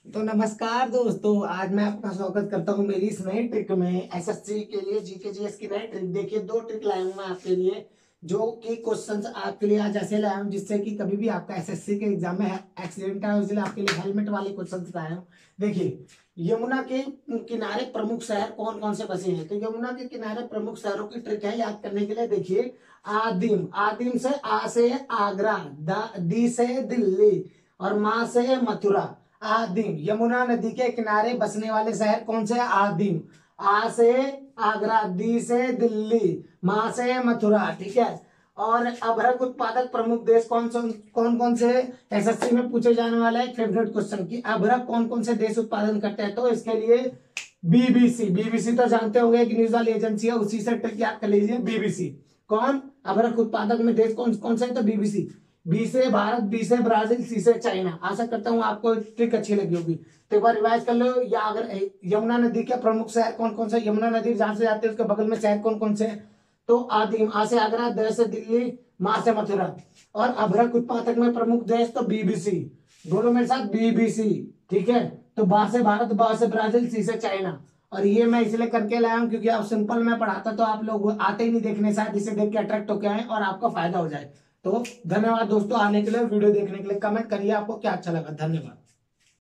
तो नमस्कार दोस्तों, आज मैं आपका स्वागत करता हूं मेरी इस नई ट्रिक में। एसएससी के लिए जीके जीएस की नई ट्रिक। देखिए, दो ट्रिक लाया हूं मैं आपके लिए, जो कि क्वेश्चंस आपके लिए आज ऐसे लाया हूं जिससे कि कभी भी आपका एसएससी के एग्जाम में एक्सीडेंट आए, इसलिए आपके लिए हेलमेट वाले क्वेश्चंस लाया हूं। देखिए, यमुना के किनारे प्रमुख शहर कौन कौन से बसे हैं। तो यमुना के किनारे प्रमुख शहरों की ट्रिक है याद करने के लिए। देखिए, आदिम, आदिम से आ से आगरा, दी से दिल्ली और माँ से मथुरा। आदिम, यमुना नदी के किनारे बसने वाले शहर कौन से? आदिम। आ से आगरा, दी से दिल्ली, माँ से मथुरा। ठीक है। और अभ्रक उत्पादक प्रमुख देश कौन कौन से? एसएससी में पूछे जाने वाला है फेवरेट क्वेश्चन की अभ्रक कौन कौन से देश उत्पादन करते हैं। तो इसके लिए बीबीसी, बीबीसी तो जानते होंगे एक न्यूज वाली एजेंसी है, उसी से ट्रिक याद कर लीजिए। बीबीसी कौन अभ्रक उत्पादक में देश कौन कौन से? तो बीबीसी। बी से भारत, बी से ब्राजील, सी से चाइना। आशा करता हूँ आपको ट्रिक अच्छी लगी होगी। तो एक बार रिवाइज कर लो। या अगर यमुना नदी के प्रमुख शहर कौन कौन से, यमुना नदी जहां से जाते हैं उसके बगल में शहर कौन कौन से? तो आदिम, आ से आगरा, द से दिल्ली, माँ से मथुरा। और अभ्रक उत्पादक में प्रमुख देश तो बीबीसी। बोलो मेरे साथ, बीबीसी। ठीक है। तो बा से भारत, बा से ब्राजील, सी से चाइना। और ये मैं इसलिए करके लाया हूं क्योंकि आप सिंपल में पढ़ाता तो आप लोग आते ही नहीं देखने, शायद इसे देख के अट्रैक्ट होके आए और आपका फायदा हो जाए। तो धन्यवाद दोस्तों आने के लिए, वीडियो देखने के लिए। कमेंट करिए आपको क्या अच्छा लगा। धन्यवाद।